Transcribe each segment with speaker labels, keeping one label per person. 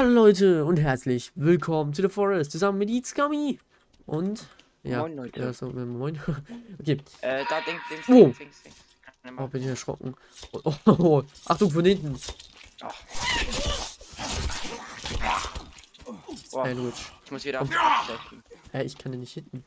Speaker 1: Hallo Leute und herzlich willkommen zu The Forest zusammen mit Itzkami und ja,
Speaker 2: Moin Leute.
Speaker 1: ja, so, moin. Okay.
Speaker 2: Da
Speaker 1: Oh.
Speaker 2: Dings.
Speaker 1: Oh, bin ich erschrocken. Oh. Achtung von hinten.
Speaker 2: Ach.
Speaker 1: Sandwich.
Speaker 2: Ich muss wieder auf
Speaker 1: Ich kann den nicht hitten.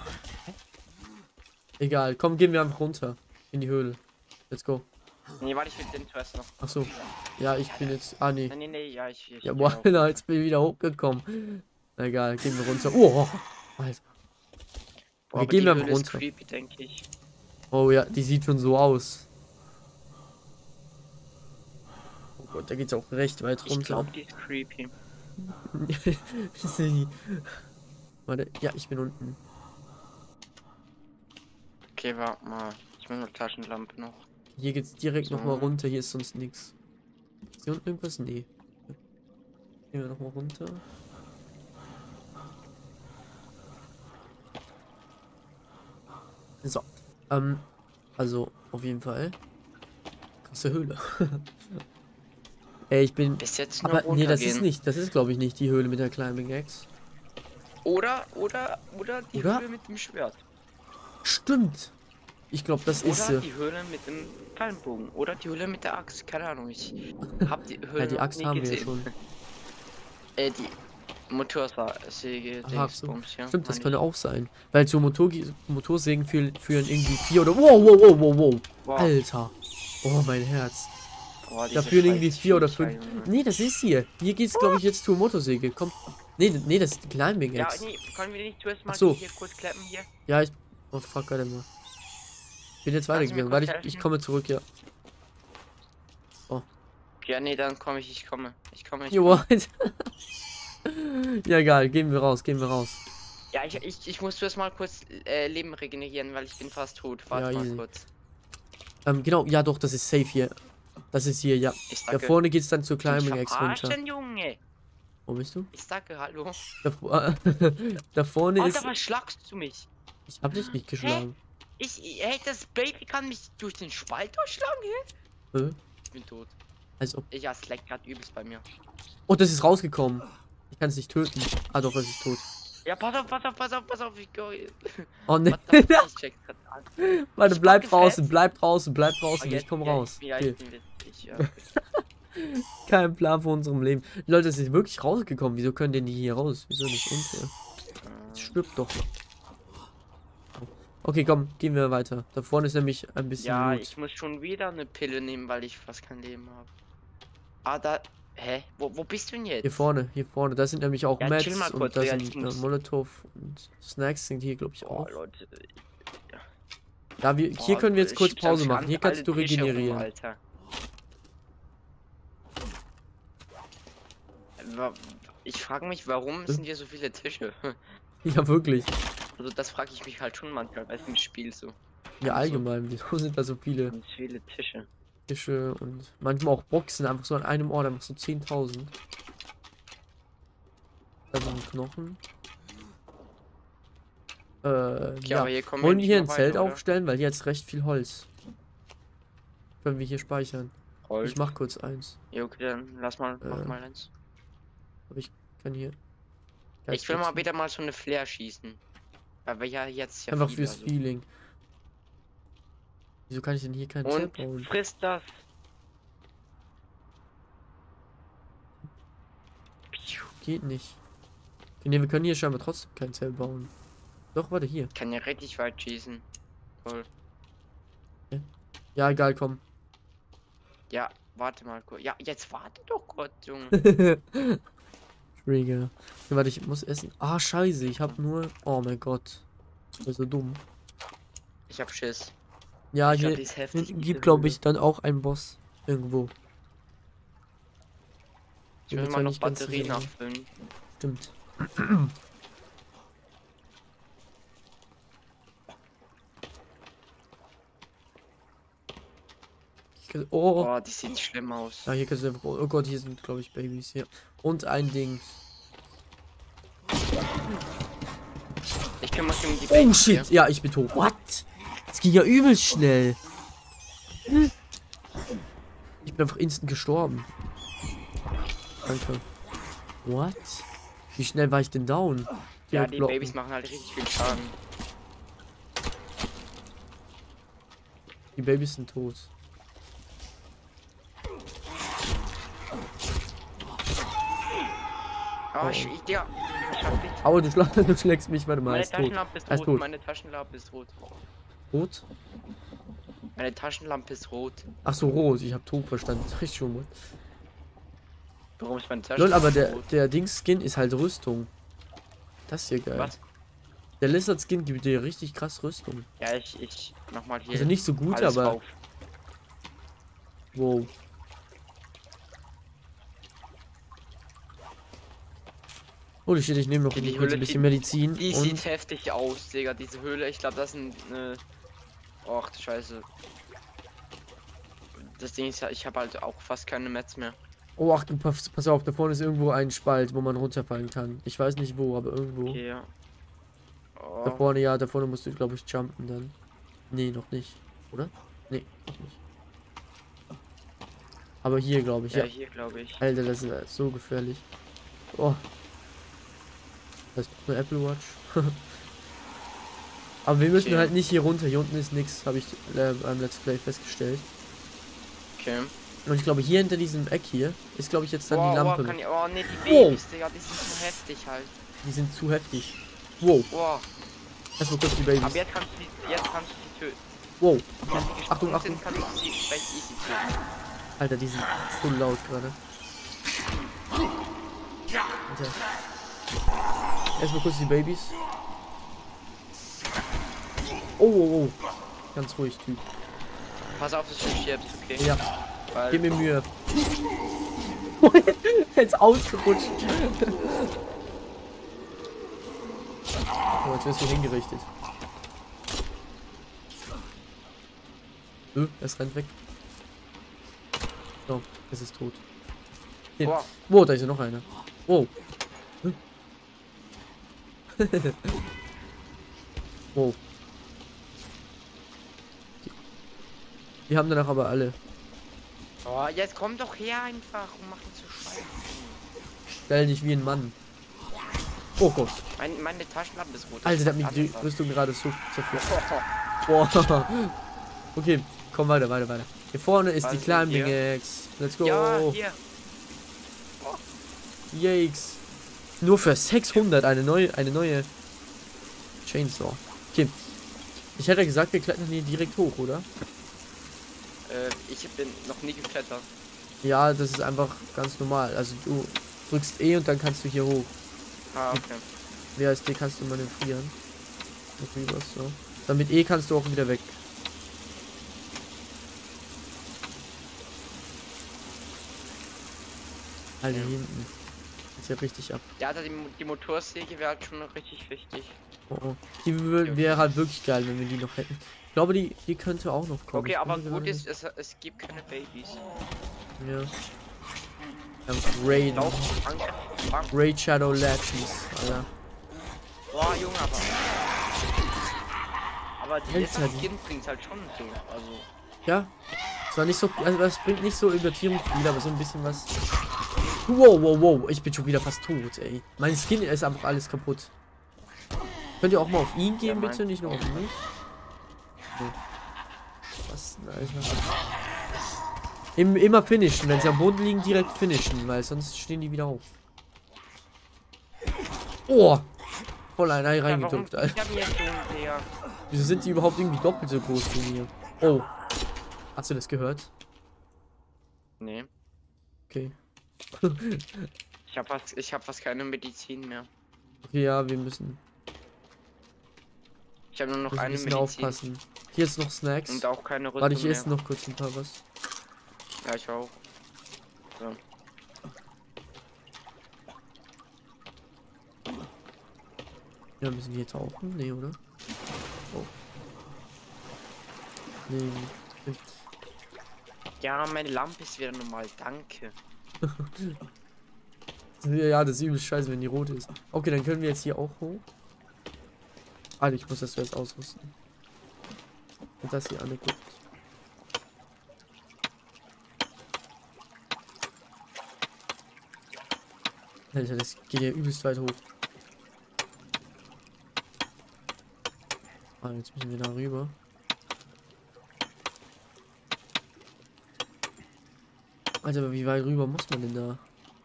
Speaker 1: Egal, komm, gehen wir einfach runter in die Höhle. Let's go.
Speaker 2: Nee, warte, ich will den zuerst noch.
Speaker 1: Ach so. Ja, ich bin jetzt. Ah, nee.
Speaker 2: Nee, ja, ich
Speaker 1: Ja, boah, jetzt bin ich wieder hochgekommen. Na egal, gehen wir runter. Oh, Alter. Okay, gehen wir einfach runter.
Speaker 2: Creepy, denke ich.
Speaker 1: Oh ja, die sieht schon so aus. Oh Gott, da geht's auch recht weit runter.
Speaker 2: Ich glaube, die ist creepy.
Speaker 1: Warte, ja, ich bin unten.
Speaker 2: Okay, warte mal. Ich mache eine Taschenlampe noch.
Speaker 1: Hier geht's direkt
Speaker 2: So.
Speaker 1: noch mal runter, hier ist sonst nichts. Ist hier unten irgendwas? Nee. Gehen wir noch mal runter. So. Also, auf jeden Fall. Krasse Höhle. Ey, ich bin.
Speaker 2: Bis jetzt
Speaker 1: Aber
Speaker 2: nur
Speaker 1: nee, das ist
Speaker 2: runtergehen.
Speaker 1: nicht. Das ist, glaube ich, nicht die Höhle mit der Climbing Axe.
Speaker 2: Oder die
Speaker 1: Oder?
Speaker 2: Höhle mit dem Schwert.
Speaker 1: Stimmt. Ich glaube, das ist
Speaker 2: Oder
Speaker 1: sie.
Speaker 2: die Höhle mit dem Pfeilenbogen. Oder die Höhle mit der Axt. Keine Ahnung, ich hab die Höhle
Speaker 1: Ja, die
Speaker 2: noch
Speaker 1: Axt
Speaker 2: nie
Speaker 1: haben wir ja
Speaker 2: gesehen.
Speaker 1: schon.
Speaker 2: Die Motorsäge,
Speaker 1: Aha, so.
Speaker 2: Dingsbums, ja.
Speaker 1: Stimmt, das
Speaker 2: meine
Speaker 1: könnte auch sein. Weil so Motorsägen führen irgendwie 4 oder. Wow.
Speaker 2: Wow.
Speaker 1: Alter. Oh, mein Herz.
Speaker 2: Boah,
Speaker 1: Da
Speaker 2: diese
Speaker 1: führen irgendwie
Speaker 2: scheiß
Speaker 1: 4 oder
Speaker 2: Viecher,
Speaker 1: 5.
Speaker 2: Junge.
Speaker 1: Nee, das ist hier. Hier geht's, glaube ich, jetzt zur Motorsäge. Komm. Nee, das ist die Climbing
Speaker 2: Ja,
Speaker 1: Axe.
Speaker 2: nee, können wir nicht zuerst mal
Speaker 1: Ach so.
Speaker 2: hier kurz klappen hier?
Speaker 1: Ja, ich. Oh, fuck, warte mal. Ich bin jetzt weitergegangen.
Speaker 2: Kannst du mir
Speaker 1: Warte,
Speaker 2: kurz
Speaker 1: ich komme zurück, ja.
Speaker 2: Ja, nee, dann komme ich komme. Ich komme.
Speaker 1: Jo, ja, egal. Gehen wir raus.
Speaker 2: Ja, ich muss zuerst mal kurz Leben regenerieren, weil ich bin fast tot. Warte
Speaker 1: Ja,
Speaker 2: mal
Speaker 1: easy.
Speaker 2: kurz.
Speaker 1: Genau. Ja, doch, das ist safe hier. Das ist hier, ja.
Speaker 2: Ich
Speaker 1: Da
Speaker 2: sage,
Speaker 1: vorne geht's dann zur
Speaker 2: willst du mich
Speaker 1: Climbing Axe runter.
Speaker 2: verarschen, Junge?
Speaker 1: Wo bist du?
Speaker 2: Ich sage hallo.
Speaker 1: Da vorne
Speaker 2: Alter,
Speaker 1: ist.
Speaker 2: was schlagst du mich?
Speaker 1: Ich hab dich nicht geschlagen.
Speaker 2: Das Baby kann mich durch den Spalt durchschlagen, hä? Ich bin tot.
Speaker 1: Also.
Speaker 2: Ja, es leckt gerade übelst bei mir.
Speaker 1: Oh, das ist rausgekommen. Ich kann es nicht töten. Ah, doch, es ist tot.
Speaker 2: Ja, pass auf, ich go.
Speaker 1: Oh, ne.
Speaker 2: What the fuck, ich check's grad an.
Speaker 1: Warte,
Speaker 2: Ich
Speaker 1: bleib
Speaker 2: wurde
Speaker 1: draußen,
Speaker 2: gefetzt.
Speaker 1: bleib draußen.
Speaker 2: Oh,
Speaker 1: Ich komm raus.
Speaker 2: Ja,
Speaker 1: Okay.
Speaker 2: ich bin witzig, ja.
Speaker 1: Kein Plan von unserem Leben. Die Leute, es ist wirklich rausgekommen. Wieso können denn die hier raus? Wieso nicht unter? Jetzt stirbt doch. Okay, komm, gehen wir weiter. Da vorne ist nämlich ein bisschen
Speaker 2: Ja,
Speaker 1: Loot.
Speaker 2: ich muss schon wieder eine Pille nehmen, weil ich fast kein Leben habe. Ah, da. Hä? Wo bist du denn jetzt?
Speaker 1: Hier vorne. Da sind nämlich auch
Speaker 2: Ja,
Speaker 1: Mats
Speaker 2: chill mal
Speaker 1: und
Speaker 2: kurz,
Speaker 1: da
Speaker 2: ja,
Speaker 1: sind
Speaker 2: ich muss-
Speaker 1: Molotov und Snacks sind hier, glaube ich,
Speaker 2: Oh,
Speaker 1: auch.
Speaker 2: Leute.
Speaker 1: Ja, hier können wir jetzt kurz Pause machen. Hier kannst du regenerieren.
Speaker 2: Alter. Ich frage mich, warum sind hier so viele Tische?
Speaker 1: Ja, wirklich.
Speaker 2: Also das frage ich mich halt schon manchmal bei dem Spiel so.
Speaker 1: Ja,
Speaker 2: Also,
Speaker 1: allgemein. Wieso sind da so viele
Speaker 2: ganz viele Tische.
Speaker 1: Tische und manchmal auch Boxen einfach so an einem Ort, einfach so 10.000. Da sind Knochen.
Speaker 2: Okay,
Speaker 1: Ja.
Speaker 2: aber hier kommen
Speaker 1: Wollen wir
Speaker 2: nicht
Speaker 1: hier
Speaker 2: mehr
Speaker 1: ein Zelt
Speaker 2: weiter, oder?
Speaker 1: aufstellen? Weil hier jetzt recht viel Holz. Können wir hier speichern.
Speaker 2: Holz.
Speaker 1: Ich mach kurz eins.
Speaker 2: Ja, okay, dann mach mal eins.
Speaker 1: Aber ich kann hier.
Speaker 2: Ich will mal wieder mal so eine Flair schießen. Weil wir ja jetzt ja
Speaker 1: einfach
Speaker 2: viele,
Speaker 1: fürs
Speaker 2: also.
Speaker 1: Feeling. Wieso kann ich denn hier kein Zelt
Speaker 2: Und
Speaker 1: bauen?
Speaker 2: frisst das.
Speaker 1: Geht nicht. Nee, wir können hier scheinbar trotzdem kein Zelt bauen. Doch, warte, hier.
Speaker 2: Ich kann ja richtig weit schießen. Toll.
Speaker 1: Ja, egal, komm.
Speaker 2: Ja, warte mal kurz. Ja, jetzt warte doch kurz, Junge.
Speaker 1: Trigger. Ja, warte, ich muss essen. Ah, scheiße, ich hab nur. Oh mein Gott. Das ist so dumm.
Speaker 2: Ich hab Schiss.
Speaker 1: Ja,
Speaker 2: Ich glaub,
Speaker 1: hier
Speaker 2: die ist heftig, diese
Speaker 1: gibt, glaube
Speaker 2: Höhle.
Speaker 1: ich, dann auch einen Boss. Irgendwo.
Speaker 2: Ich
Speaker 1: Bin
Speaker 2: will
Speaker 1: mir
Speaker 2: mal
Speaker 1: zwar
Speaker 2: noch
Speaker 1: nicht ganz
Speaker 2: Batterien
Speaker 1: sicher.
Speaker 2: nachfüllen.
Speaker 1: Stimmt. Oh,
Speaker 2: Oh, die sieht schlimm aus.
Speaker 1: ja, hier kannst du einfach. Oh Gott, hier sind, glaube ich, Babys hier. Und ein Ding.
Speaker 2: Ich kümmere mich um die
Speaker 1: Oh
Speaker 2: Babys
Speaker 1: shit,
Speaker 2: hier.
Speaker 1: ja, ich bin tot. What? Das ging ja übelst schnell. Ich bin einfach instant gestorben. Danke. What? Wie schnell war ich denn down?
Speaker 2: Ja,
Speaker 1: Direkt
Speaker 2: die
Speaker 1: blocken.
Speaker 2: Babys machen halt richtig viel Schaden.
Speaker 1: Die Babys sind tot.
Speaker 2: Oh, Digga. Ich hab dich.
Speaker 1: Aber du schlägst mich, warte mal, er
Speaker 2: Meine
Speaker 1: ist tot.
Speaker 2: Taschenlampe ist
Speaker 1: Er ist
Speaker 2: rot.
Speaker 1: tot.
Speaker 2: Meine Taschenlampe ist rot.
Speaker 1: Rot?
Speaker 2: Meine Taschenlampe ist rot.
Speaker 1: Ach so, rot. Ich habe tot verstanden. Richtig schon mal.
Speaker 2: Warum ist meine
Speaker 1: Lol,
Speaker 2: Taschenlampe
Speaker 1: aber
Speaker 2: rot?
Speaker 1: der Dings-Skin ist halt Rüstung. Das ist hier geil.
Speaker 2: Was?
Speaker 1: Der Lizard-Skin gibt dir richtig krass Rüstung.
Speaker 2: Ja, ich mach mal hier.
Speaker 1: Also nicht so gut,
Speaker 2: alles
Speaker 1: aber...
Speaker 2: rauf.
Speaker 1: Wow. Holy shit, ich nehme noch
Speaker 2: Die
Speaker 1: kurz
Speaker 2: Höhle
Speaker 1: ein bisschen
Speaker 2: sieht-
Speaker 1: Medizin.
Speaker 2: Die
Speaker 1: und
Speaker 2: sieht heftig aus, Digga. Diese Höhle, ich glaube, das sind. Ach, du Scheiße. Das Ding ist ja, ich habe halt auch fast keine Mets mehr.
Speaker 1: oh, ach, pass auf, da vorne ist irgendwo ein Spalt, wo man runterfallen kann. Ich weiß nicht wo, aber irgendwo.
Speaker 2: Okay, ja.
Speaker 1: Da
Speaker 2: Oh,
Speaker 1: vorne, ja, da vorne musst du, glaube ich, jumpen dann. Nee, noch nicht. Oder? Nee, noch nicht. Aber hier, glaube ich,
Speaker 2: ja,
Speaker 1: ja.
Speaker 2: hier glaube ich.
Speaker 1: Alter, das ist so gefährlich. Oh. Das ist eine Apple Watch. Aber wir müssen
Speaker 2: Okay.
Speaker 1: halt nicht hier runter. Hier unten ist nichts, habe ich beim Let's Play festgestellt.
Speaker 2: Okay.
Speaker 1: Und ich glaube, hier hinter diesem Eck hier ist, glaube ich, jetzt dann
Speaker 2: Oh,
Speaker 1: die Lampe.
Speaker 2: kann ich, oh nee, die
Speaker 1: Wow.
Speaker 2: Babys, Digga, die sind so heftig halt.
Speaker 1: Die sind zu heftig. Wow.
Speaker 2: Wow.
Speaker 1: Erstmal kurz die Babys.
Speaker 2: Aber jetzt kannst du die töten.
Speaker 1: Wow.
Speaker 2: Wenn die gesprungen
Speaker 1: Achtung, Achtung.
Speaker 2: sind, kannst du sie recht easy töten.
Speaker 1: Alter, die sind so laut gerade. Alter. Erstmal kurz die Babys. Oh, oh, oh. Ganz ruhig, Typ.
Speaker 2: Pass auf, dass du stirbst, okay?
Speaker 1: Ja,
Speaker 2: Weil,
Speaker 1: gib mir Mühe. Jetzt ausgerutscht. Oh, jetzt wirst du hingerichtet. Es rennt weg. So, es ist tot. Hier.
Speaker 2: Boah.
Speaker 1: Wow, da ist ja noch einer. Wow. Wow. Wir haben danach aber alle.
Speaker 2: Oh, jetzt komm doch her einfach und mach nicht so scheiße.
Speaker 1: Stell dich wie ein Mann. Oh Gott.
Speaker 2: Meine Taschenlampe ist rot.
Speaker 1: Alter, der hat mich die Rüstung gerade so zerführt. Boah. Okay, komm weiter. Hier vorne ist
Speaker 2: Was
Speaker 1: die
Speaker 2: ist
Speaker 1: Climbing
Speaker 2: hier?
Speaker 1: Axe. Let's go.
Speaker 2: Ja, hier.
Speaker 1: Yikes. Nur für 600 eine neue Chainsaw. Okay. Ich hätte gesagt, wir klettern hier direkt hoch, oder?
Speaker 2: Ich bin noch nie geklettert.
Speaker 1: Ja, das ist einfach ganz normal. Also du drückst E und dann kannst du hier hoch.
Speaker 2: Ah, okay.
Speaker 1: WASD kannst du manövrieren. Mit Reverse, so. Dann mit E kannst du auch wieder weg. Alter, hier hinten. Ist ja richtig ab.
Speaker 2: Ja, also die Motorsäge wäre halt schon richtig wichtig.
Speaker 1: Oh, oh. Die wäre halt wirklich geil, wenn wir die noch hätten. Ich glaube, die könnte auch noch kommen.
Speaker 2: Okay,
Speaker 1: Ich
Speaker 2: aber
Speaker 1: bin mir
Speaker 2: gut
Speaker 1: gerade
Speaker 2: ist, es gibt keine Babys.
Speaker 1: nicht- Ja. Raid.
Speaker 2: Lauf, Frank.
Speaker 1: Raid Shadow Legends, Alter.
Speaker 2: Boah, Junge, aber die
Speaker 1: Alter,
Speaker 2: letzte Skin bringt halt schon so. Also,
Speaker 1: Ja. Zwar nicht so, also das bringt nicht so übertrieben viel, aber so ein bisschen was. Wow, wow, wow. Ich bin schon wieder fast tot, ey. Mein Skin ist einfach alles kaputt. Könnt ihr auch mal auf ihn gehen,
Speaker 2: Ja,
Speaker 1: bitte, nicht nur auf mich. Nee. Was denn, Alter? Immer finishen, wenn sie am Boden liegen, direkt finishen, weil sonst stehen die wieder auf. Oh! Voll ein Ei reingedrückt, Alter.
Speaker 2: Ich hab mir jetzt so, Digga.
Speaker 1: Wieso sind die überhaupt irgendwie doppelt so groß wie mir? Oh. Hast du das gehört?
Speaker 2: Nee.
Speaker 1: Okay.
Speaker 2: Ich hab fast keine Medizin mehr.
Speaker 1: Okay, ja, wir müssen
Speaker 2: Ich habe nur noch
Speaker 1: ein
Speaker 2: eine
Speaker 1: bisschen
Speaker 2: Medizin.
Speaker 1: aufpassen. Hier ist noch Snacks.
Speaker 2: Und auch keine Rüstung
Speaker 1: Warte, ich
Speaker 2: mehr.
Speaker 1: esse noch kurz ein paar was.
Speaker 2: Ja, ich auch. So.
Speaker 1: Ja, müssen wir hier tauchen? Nee, oder? Oh. Nee.
Speaker 2: Ja, meine Lampe ist wieder normal. Danke.
Speaker 1: Ja, das ist übel scheiße, wenn die rote ist. Okay, dann können wir jetzt hier auch hoch. Alter, ich muss das zuerst ausrüsten. Und das hier angeguckt. Alter, das geht ja übelst weit hoch. Ah, jetzt müssen wir da rüber. Alter, aber wie weit rüber muss man denn da?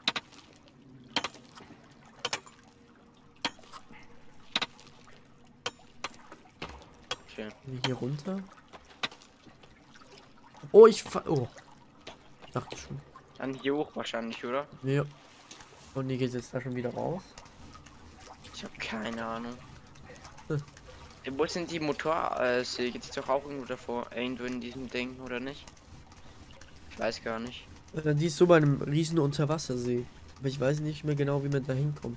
Speaker 2: Okay.
Speaker 1: Hier runter? Oh, oh, dachte schon.
Speaker 2: Dann hier hoch wahrscheinlich, oder?
Speaker 1: Ja. Und die geht jetzt da schon wieder raus.
Speaker 2: Ich habe keine Ahnung.
Speaker 1: Hm.
Speaker 2: Wo sind die Motorsäge? Die ist doch auch irgendwo davor. Irgendwo in diesem Ding, oder nicht? Ich weiß gar nicht.
Speaker 1: Die ist so bei einem riesen Unterwassersee. Aber ich weiß nicht mehr genau, wie man da hinkommt.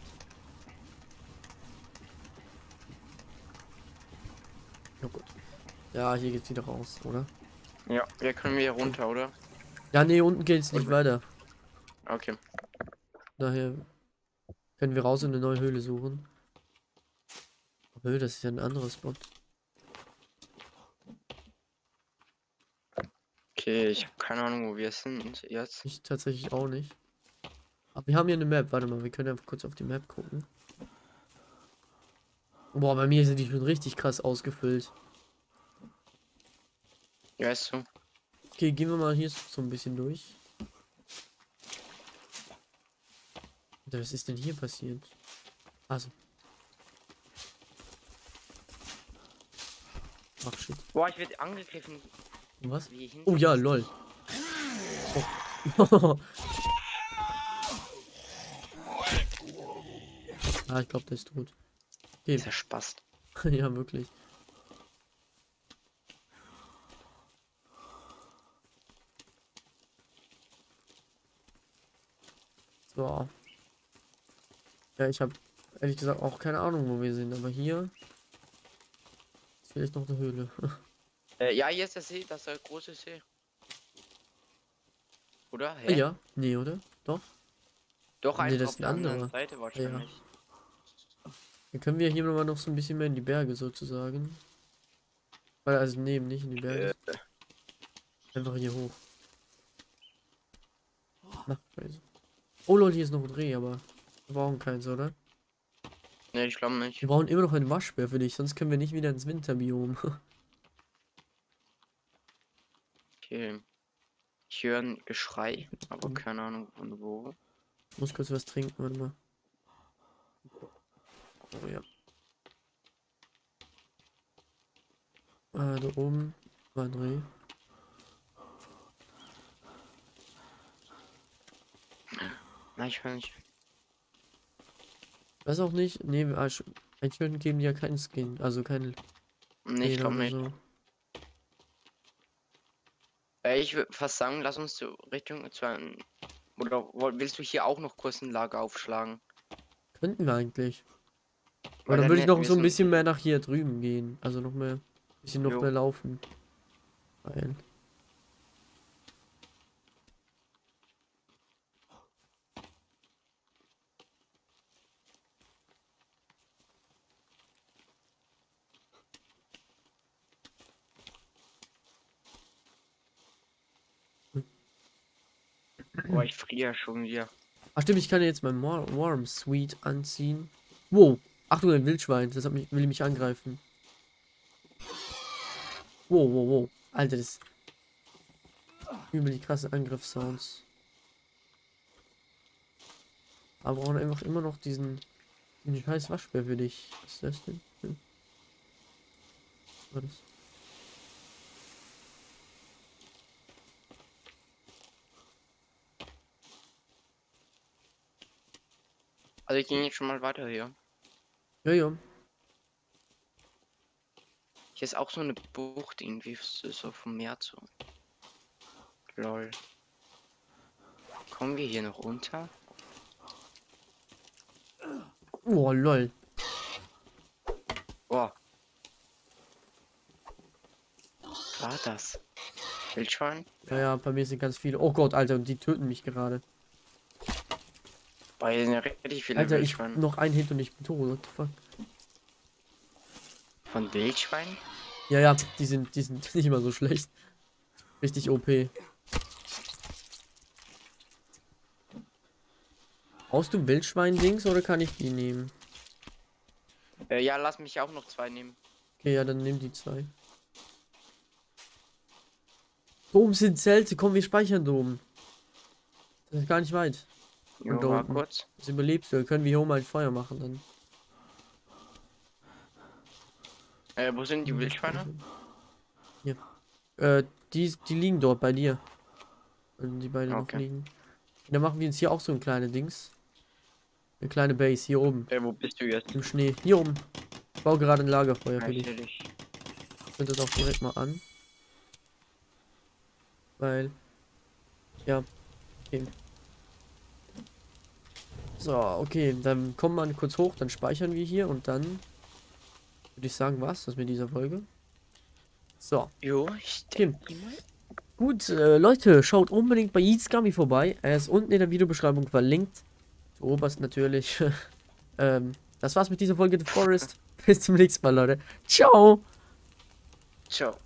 Speaker 1: Na gut. Ja, hier geht's wieder raus, oder?
Speaker 2: Ja, wir können hier runter, oder?
Speaker 1: Ja, nee, unten geht's nicht weiter.
Speaker 2: Okay.
Speaker 1: Daher können wir raus und eine neue Höhle suchen. Aber das ist ja ein anderer Spot.
Speaker 2: Okay, ich habe keine Ahnung, wo wir sind jetzt.
Speaker 1: Ich tatsächlich auch nicht. Aber wir haben hier eine Map. Warte mal, wir können einfach kurz auf die Map gucken. Boah, bei mir sind die schon richtig krass ausgefüllt.
Speaker 2: Ja, ist so.
Speaker 1: Okay, gehen wir mal hier so ein bisschen durch. Alter, was ist denn hier passiert? Also. Ach shit.
Speaker 2: Boah, ich werde angegriffen.
Speaker 1: Was?
Speaker 2: Wie hinter
Speaker 1: Oh ja,
Speaker 2: uns.
Speaker 1: lol. Oh. Ah, ich glaube, der ist tot. Okay.
Speaker 2: Dieser Spaß.
Speaker 1: Ja, wirklich. So. Ja, ich habe ehrlich gesagt auch keine Ahnung, wo wir sind, aber hier ist vielleicht noch eine Höhle.
Speaker 2: Ja, hier ist der See, das ist der große See. Oder?
Speaker 1: Ah,
Speaker 2: Hä?
Speaker 1: ja, nee, oder? Doch.
Speaker 2: Doch,
Speaker 1: Nee,
Speaker 2: einfach
Speaker 1: das
Speaker 2: auf
Speaker 1: ist ein
Speaker 2: der anderen
Speaker 1: anderer.
Speaker 2: Seite wahrscheinlich.
Speaker 1: Dann können wir hier nochmal noch so ein bisschen mehr in die Berge sozusagen. Weil, also neben, nicht in die Berge. Einfach hier hoch. Na, scheiße. Oh lol, hier ist noch ein Reh, aber wir brauchen keins, oder?
Speaker 2: Ne, ich glaube nicht.
Speaker 1: Wir brauchen immer noch einen Waschbär für dich, sonst können wir nicht wieder ins Winterbiom.
Speaker 2: Okay. Ich höre ein Geschrei, aber keine Ahnung von wo.
Speaker 1: Ich muss kurz was trinken, warte mal. Oh ja. Da oben war ein Reh.
Speaker 2: Nein, ich höre nicht.
Speaker 1: Weiß auch nicht. Nee, eigentlich geben die ja keinen Skin. Also keinen
Speaker 2: Nee, ich
Speaker 1: Fehler
Speaker 2: glaube
Speaker 1: oder
Speaker 2: nicht.
Speaker 1: so.
Speaker 2: Ich würde fast sagen, lass uns so Richtung zwar. Oder willst du hier auch noch kurz ein Lager aufschlagen?
Speaker 1: Könnten wir eigentlich. Aber
Speaker 2: Weil
Speaker 1: dann
Speaker 2: dann
Speaker 1: würde ich
Speaker 2: hätten
Speaker 1: noch
Speaker 2: wir
Speaker 1: so ein
Speaker 2: so
Speaker 1: bisschen mehr nach hier drüben gehen. Also noch mehr. Bisschen noch
Speaker 2: Jo.
Speaker 1: mehr laufen. Weil.
Speaker 2: Boah, ich friere schon wieder.
Speaker 1: Ach stimmt, ich kann jetzt mein Warm Sweet anziehen. Wow. Achtung, ein Wildschwein. Will mich angreifen. Wow, wow, wow. Alter, das übel die krasse Angriffssounds. Aber wir brauchen einfach immer noch den scheiß Waschbär für dich. Was ist das denn? Was war das?
Speaker 2: Also ich gehe jetzt schon mal weiter hier.
Speaker 1: Ja, ja.
Speaker 2: Hier ist auch so eine Bucht irgendwie so vom Meer zu. Lol. Kommen wir hier noch runter?
Speaker 1: Oh, lol.
Speaker 2: Boah. War das? Wildschwein?
Speaker 1: Ja, ja, bei mir sind ganz viele. Oh Gott, Alter, und die töten mich gerade.
Speaker 2: Boah, hier sind ja richtig viele
Speaker 1: Alter, ich
Speaker 2: Wildschweine.
Speaker 1: noch ein Hit und ich bin tot. What the fuck?
Speaker 2: Von Wildschweinen?
Speaker 1: Ja, ja, die sind nicht immer so schlecht. Richtig OP. Brauchst du Wildschwein-Dings oder kann ich die nehmen?
Speaker 2: Ja, lass mich auch noch 2 nehmen.
Speaker 1: Okay, ja, dann nimm die 2. Da oben sind Zelte, komm, wir speichern da oben. Das ist gar nicht weit.
Speaker 2: Jo,
Speaker 1: Und da
Speaker 2: war
Speaker 1: unten.
Speaker 2: kurz.
Speaker 1: Das überlebst du, können wir hier oben ein Feuer machen dann.
Speaker 2: Wo sind die Wildschweine?
Speaker 1: Hier. Die liegen dort bei dir. Wenn die beide noch
Speaker 2: Okay.
Speaker 1: liegen. Und dann machen wir uns hier auch so ein kleines Dings. Eine kleine Base hier oben.
Speaker 2: Wo bist du jetzt?
Speaker 1: Im Schnee. Hier oben. Ich baue gerade ein Lagerfeuer für dich.
Speaker 2: Natürlich.
Speaker 1: Ich finde das auch direkt mal an. Weil. Ja. Okay. So, okay. Dann kommen wir kurz hoch, dann speichern wir hier und dann würde ich sagen, was? Das mit dieser Folge. So.
Speaker 2: Jo, ich
Speaker 1: Okay.
Speaker 2: denke mal.
Speaker 1: Gut, Leute, schaut unbedingt bei Eats Gummy vorbei. Er ist unten in der Videobeschreibung verlinkt. Zu oberst natürlich. Das war's mit dieser Folge The Forest. Bis zum nächsten Mal, Leute. Ciao!
Speaker 2: Ciao.